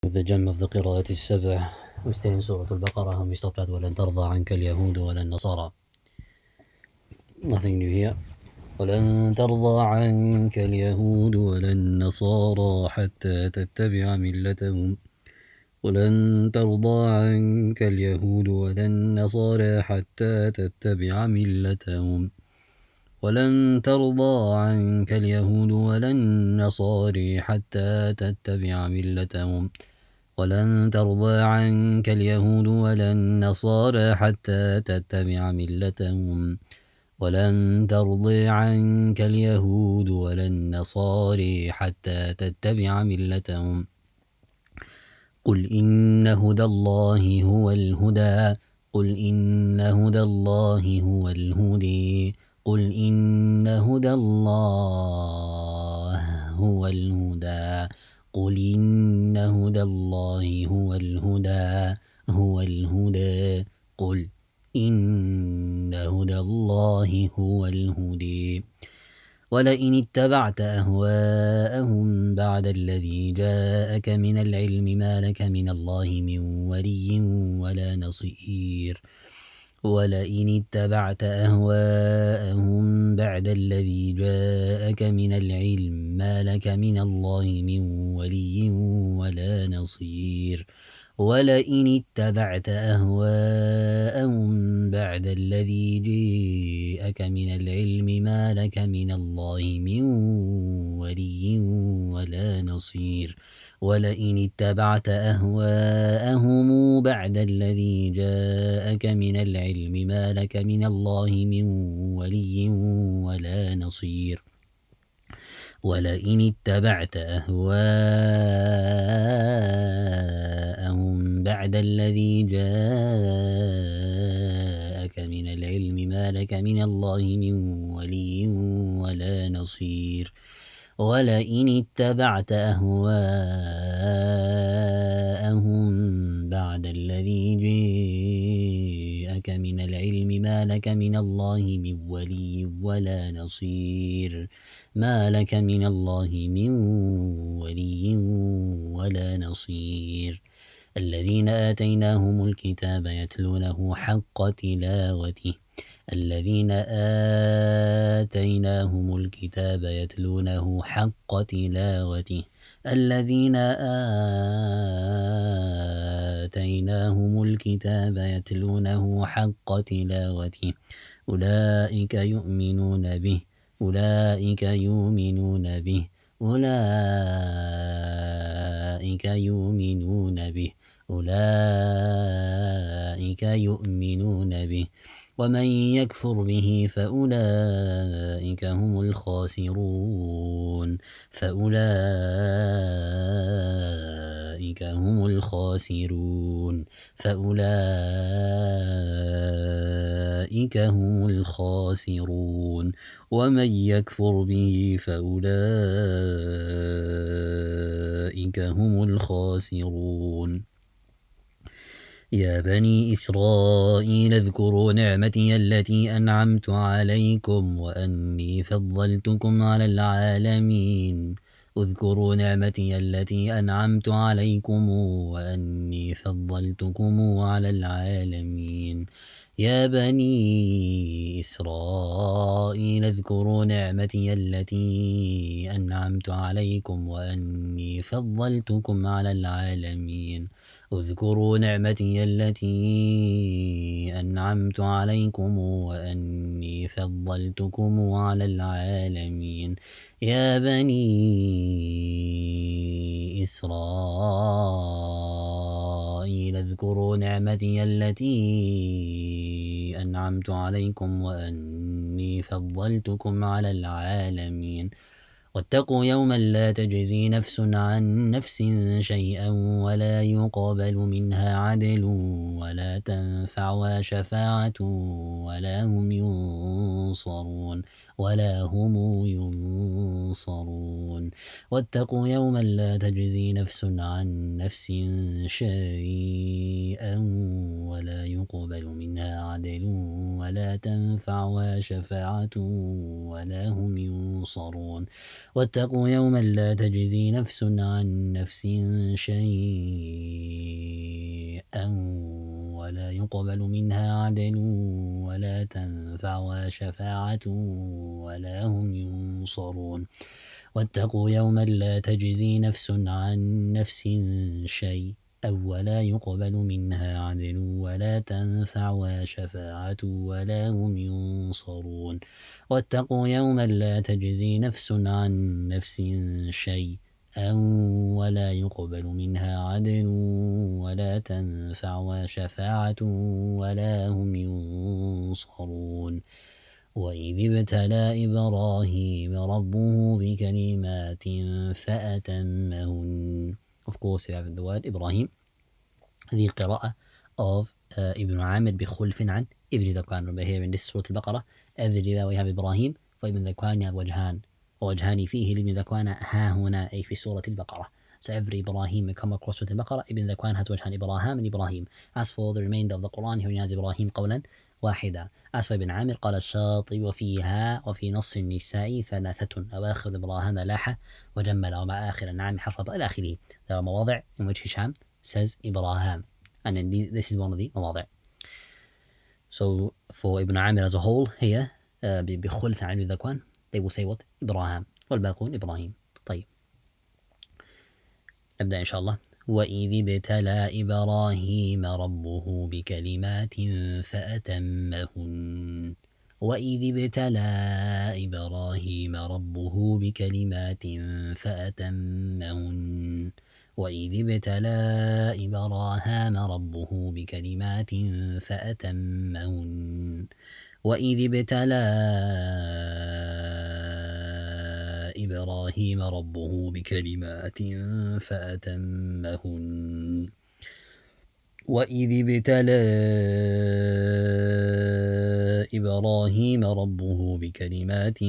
The Gem of the قراءة السبع. We're still in Surah Al-Baqarah and we stopped at وَلَنْ تَرْضَى عَنْكَ الْيَهُودُ وَلَا النَّصَارَى. Nothing new here. وَلَنْ تَرْضَى عَنْكَ الْيَهُودُ وَلَا النَّصَارَى حَتَّى تَتَّبِعَ مِلَّتَهُمْ ولن ترضى عنك اليهود ولا النصارى حتى تتبع ملتهم ولن ترضى عنك اليهود ولا النصارى حتى تتبع ملتهم ولن ترضى عنك اليهود ولا النصارى حتى تتبع ملتهم ولن ترضى عنك اليهود ولا النصارى حتى تتبع ملتهم قل إن هدى الله هو الهدى قل إن هدى الله هو الهدى قل إن هدى الله هو الهدى قل إن هدى الله هو الهدى هو الهدى قل إن هدى الله هو الهدى ولئن اتبعت أهواءهم بعد الذي جاءك من العلم ما لك من الله من ولي ولا نصير ولئن اتبعت أهواءهم بعد الذي جاءك من العلم ما لك من الله من ولي ولا نصير ولئن اتبعت أهواءهم بعد الذي جاءك من العلم ما لك من الله من ولي ولا نصير ولئن اتبعت أهواءهم بعد الذي جاءك من العلم ما لك من الله من ولي ولا نصير ولئن اتبعت أهواءهم بعد الذي جاءك من العلم ما لك من الله من ولي ولا نصير ولئن اتبعت أهواءهم بعد الذي جاءك من العلم ما لك من الله من ولي ولا نصير ما لك من الله من ولي ولا نصير الذين آتيناهم الكتاب يتلونه حق تلاوته الذين آتيناهم الكتاب يتلونه حق تلاوته الذين آتيناهم الكتاب يتلونه حق تلاوته أولئك يؤمنون به أولئك يؤمنون به أولئك يؤمنون به أولئك يؤمنون به ومن يكفر به فأولئك هم الخاسرون فأولئك هم الخاسرون فأولئك هم الخاسرون ومن يكفر به فأولئك هم الخاسرون يا بني إسرائيل اذكروا نعمتي التي أنعمت عليكم وأني فضلتكم على العالمين اذكروا نعمتي التي أنعمت عليكم وأني فضلتكم على العالمين يا بني إسرائيل اذكروا نعمتي التي أنعمت عليكم وأني فضلتكم على العالمين اذكروا نعمتي التي أنعمت عليكم وأني فضلتكم على العالمين يا بني إسرائيل اذكروا نعمتي التي أنعمت عليكم وأني فضلتكم على العالمين واتقوا يوما لا تجزي نفس عن نفس شيئا ولا يقبل منها عدل ولا تنفعها شفاعة ولا هم ينصرون واتقوا يوما لا تجزي نفس عن نفس شيئا ولا يقبل منها عدل ولا تنفعها شفاعة ولا هم ينصرون واتقوا يوما لا تجزي نفس عن نفس شيئا ولا يقبل منها عدل ولا تنفعها شفاعة ولا هم ينصرون. واتقوا يوما لا تجزي نفس عن نفس شيئا ولا يقبل منها عدل ولا تنفعها شفاعة ولا هم ينصرون. واتقوا يوما لا تجزي نفس عن نفس شيئا ولا يقبل منها عدل ولا تنفعها شفاعة ولا هم ينصرون. وإذ ابتلى إبراهيم ربه بكلمات فأتمهن. Of course, you have the word إبراهيم. هذه قراءة of ابن عامر بخلف عن ابن ذكوان. Remember here in this سورة البقرة everywhere we have إبراهيم فابن ذكوان you have وجهان فيه لابن ذكوان ها هنا أي في سورة البقرة. So every Ibrahim we come across سورة البقرة ابن ذكوان has وجهان إبراهام and إبراهيم. As for the remainder of the Quran here has إبراهيم قولا واحدا. As for ابن عامر قال الشاطبي وفيها وفي نص النساء ثلاثة أواخر إبراهام لاحة وجمل ومع آخر النعم حرف إلى آخره. There are مواضع in which Hisham says Ibrahim and then this is one of the مواضع. So for Ibn Amir as a whole here بخلف عن ابن ذكوان they will say what إبراهام والباقون إبراهيم. طيب نبدأ إن شاء الله. وإذ ابتلى إبراهيم ربه بكلمات فأتمهن. وإذ ابتلى إبراهيم ربه بكلمات فأتمهن. وإذ ابتلى إبراهام ربه بكلمات فأتمهن. وإذ ابتلى إبراهيم ربه بكلمات فأتمهن. وإذ ابتلى إبراهيم ربه بكلمات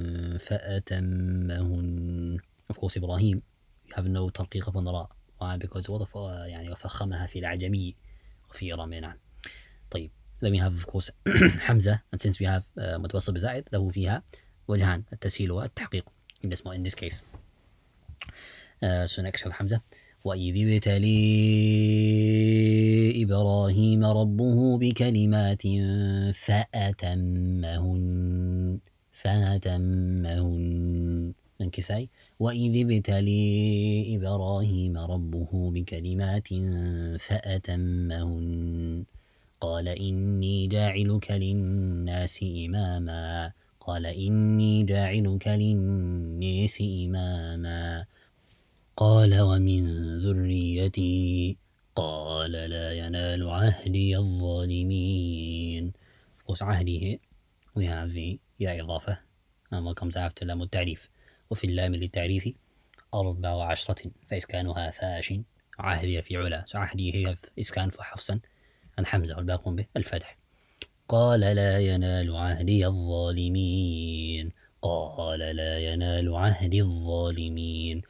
فأتمهن. Of course إبراهيم you have no ترقيق upon the راء. Why? Because يعني وفخمها في العجمي وفي رمينا. طيب then we have of course حمزة and since we have متوسط بزائد له فيها وجهان التسهيل والتحقيق in this case. So next we have حمزة. وإذ ابتلي إبراهيم ربه بكلمات فأتمهن. انكساي. وإذ ابتلي إبراهيم ربه بكلمات فأتمهن. قال إني جاعلك للناس إماما. قال ومن ذريتي. قال لا ينال عهدي الظالمين. Of course عهدي we have the يا إضافة and what comes after لام التعريف. وفي اللام للتعريف 14 فإسكانها فاش عهدي في علا. So عهدي هي إسكان فحفصا عن حمزة والباقون به الفتح. قال لا ينال عهدي الظالمين. قال لا ينال عهدي الظالمين.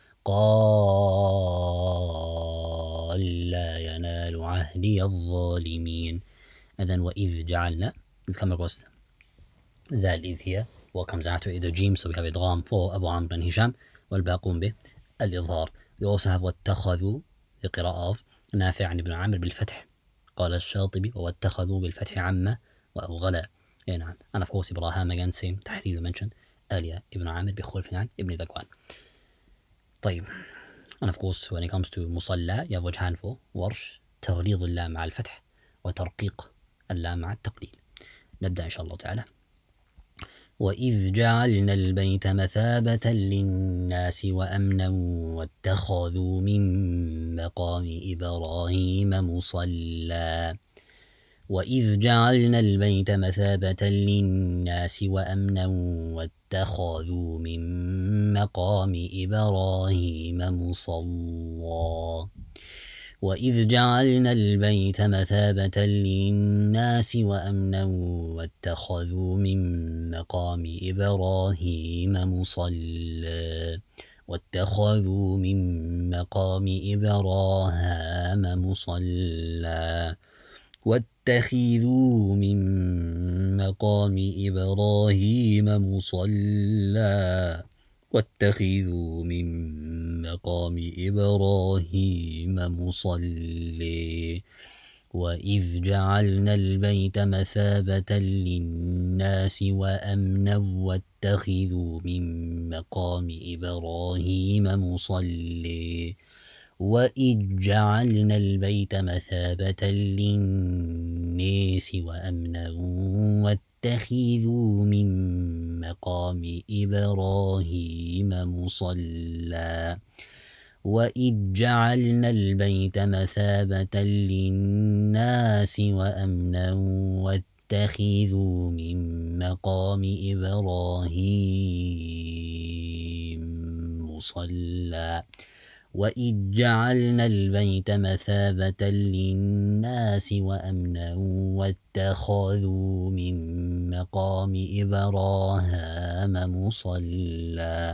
قال لا ينال عهدي الظالمين. And then وإذ جعلنا we come across ذا الإذ here what comes after either جيم so we have إدغام for أبو عمرو and هشام والباقون به الإظهار. We also have واتخذوا the قراءة of نافع عن ابن عامر بالفتح. قال الشاطبي واتخذوا بالفتح عامة وأوغلا. نعم and of course إبراهام again same تحديد mentioned earlier ابن عامر بخلف عن ابن ذكوان. طيب and of course when it comes to مصلى you have وجهان for ورش تغليظ اللام مع الفتح وترقيق اللام مع التقليل. نبدأ إن شاء الله تعالى. وإذ جعلنا البيت مثابة للناس وأمنا واتخذوا من مقام إبراهيم مصلى. وإذ جعلنا البيت مثابة للناس وأمنا واتخذوا من مقام إبراهيم مصلى. وإذ جعلنا البيت مثابة للناس وأمنا واتخذوا من مقام إبراهيم مصلى. واتخذوا من مقام إبراهيم مصلى. واتخذوا من مقام إبراهيم مصلى. واتخذوا من مقام إبراهيم مصلي وإذ جعلنا البيت مثابة للناس وأمنا واتخذوا من مقام إبراهيم مصلي وإذ جعلنا البيت مثابة للناس وأمنا واتخذوا من مقام إبراهيم مصلى وإذ جعلنا البيت مثابة للناس وأمنا واتخذوا من مقام إبراهيم مصلى وإذ جعلنا البيت مثابة للناس وأمنا واتخذوا من مقام إبراهيم مصلى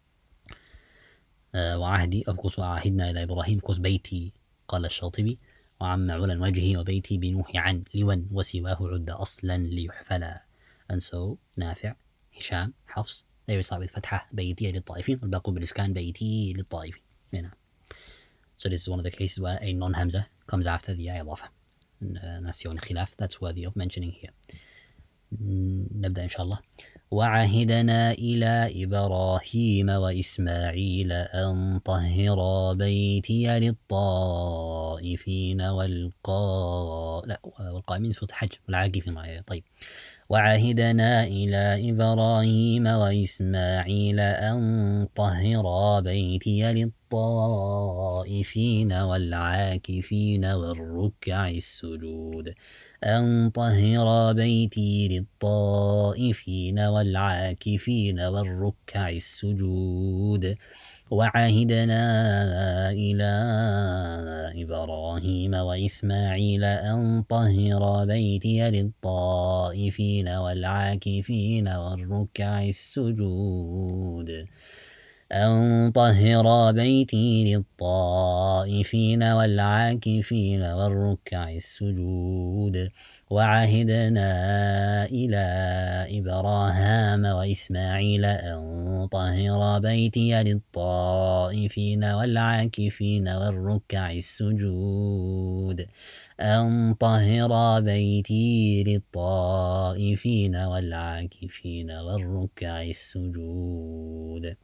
وعهدي أفكس وعهدنا إلى إبراهيم كس بيتي قال الشاطبي وعم علا وجهي وبيتي بنوح عن لون وسواه عد أصلا ليحفلا. And so نافع هشام حفص they recite with فتحة بيتي للطائفين والباقي بالإسكان بيتي للطائفين. So this is one of the cases where a non-hamza comes after the إضافة. ناسيون خلاف that's worthy of mentioning here. نبدأ إن شاء الله. وعهدنا إلى إبراهيم وإسماعيل أن طهرا بيتي للطائفين والقائمين صوت حج والعاكفين معي. طيب وعهدنا إلى إبراهيم وإسماعيل أن طهرا بيتي للطائفين والعاكفين والركع السجود أن طهر بيتي للطائفين والعاكفين والركع السجود. وعهدنا إلى إبراهيم وإسماعيل أن طهر بيتي للطائفين والعاكفين والركع السجود أن طهر بيتي للطائفين والعاكفين والركع السجود. وعهدنا إلى إبراهيم وإسماعيل أن طهر بيتي للطائفين والعاكفين والركع السجود أن طهر بيتي للطائفين والعاكفين والركع السجود.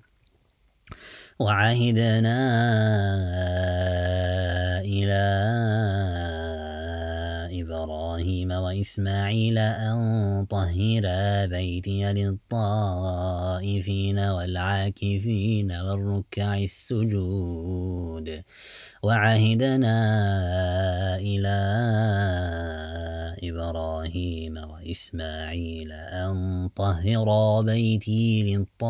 وعهدنا إلى إبراهيم وإسماعيل أن طهر بيتي للطائفين والعاكفين والركع السجود. وعهدنا إلى إبراهيم وإسماعيل أن طهر بيتي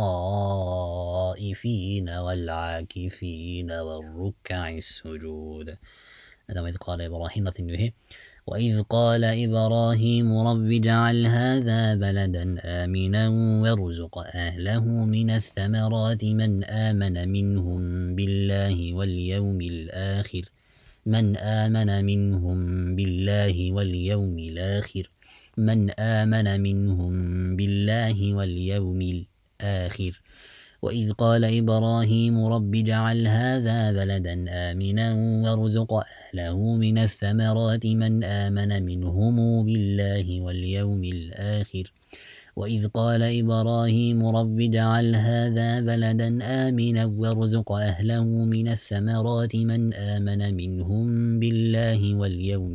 للطائفين والعاكفين والركع السجود. هذا وإذ قال إبراهيم nothing new here. وإذ قال إبراهيم رب اجعل هذا بلدا آمنا وارزق أهله من الثمرات من آمن منهم بالله واليوم الآخر من آمن منهم بالله واليوم الآخر من آمن منهم بالله واليوم الآخر. وإذ قال إبراهيم رب اجعل هذا بلدا آمنا وارزق أهله من الثمرات من آمن منهم بالله واليوم الآخر. وإذ قال إبراهيم رب اجعل هذا بلدا آمنا وارزق أهله من الثمرات من آمن منهم بالله واليوم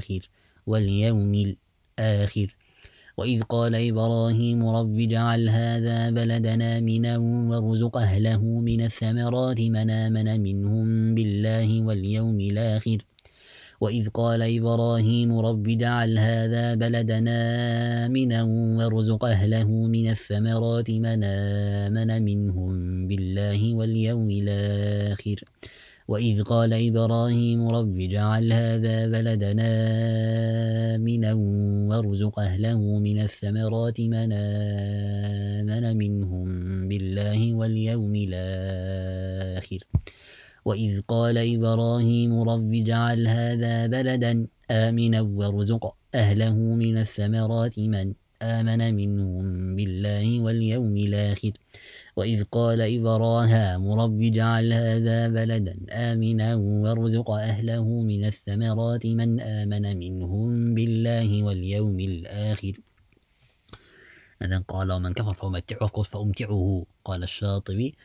الآخر. وإذ قال إبراهيم رب اجعل هذا بلدا آمنا وارزق أهله من الثمرات من آمن منهم بالله واليوم الآخر. وإذ قال إبراهيم رب اجعل هذا بلدا آمنا وارزق أهله من الثمرات من آمن منهم بالله واليوم الآخر. وإذ قال إبراهيم رب اجعل هذا بلدا آمنا وارزق أهله من الثمرات من آمن منهم بالله واليوم الآخر. وإذ قال إبراهيم رب اجعل هذا بلدا آمنا وارزق أهله من الثمرات من آمن منهم بالله واليوم الآخر. وإذ قال إبراهام رب اجعل هذا بلدا آمنا وارزق أهله من الثمرات من آمن منهم بالله واليوم الآخر. إذن قال ومن كفر فأمتعه قال الشاطبي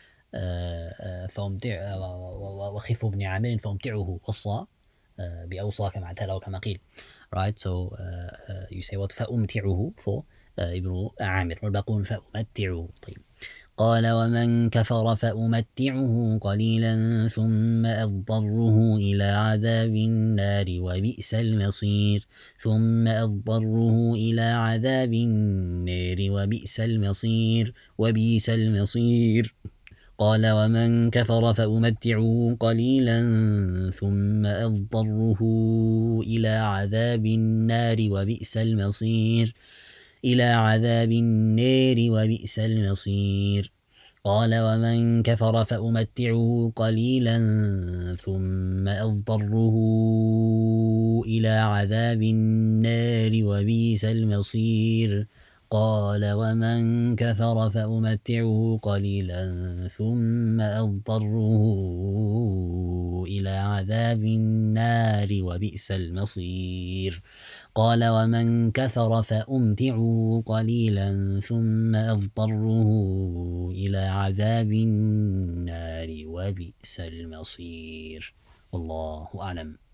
وخف ابن عامر فأمتعه وصى بأوصى كما اعتلى كما قيل. Right, so you say what فأمتعه for ابن عامر والباقون فأمتعه. طيب قال ومن كفر فأمتعه قليلا ثم أضطره إلى عذاب النار وبئس المصير. ثم أضطره إلى عذاب النار وبئس المصير وبئس المصير. قال ومن كفر فأمتعه قليلا ثم أضطره إلى عذاب النار وبئس المصير. إلى عذاب النار وبئس المصير. قال ومن كفر فأمتعه قليلا ثم أضطره إلى عذاب النار وبئس المصير. قال ومن كفر فأمتعه قليلا ثم أضطره إلى عذاب النار وبئس المصير. قال ومن كفر فأمتعه قليلا ثم أضطره إلى عذاب النار وبئس المصير. والله أعلم.